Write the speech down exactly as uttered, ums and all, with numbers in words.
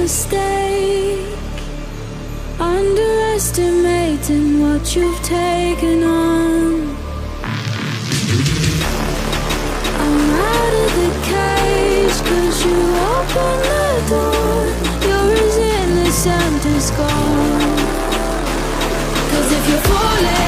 mistake, underestimating what you've taken on. I'm out of the cage, cause you opened the door. You're as innocent as gone. Cause if you're falling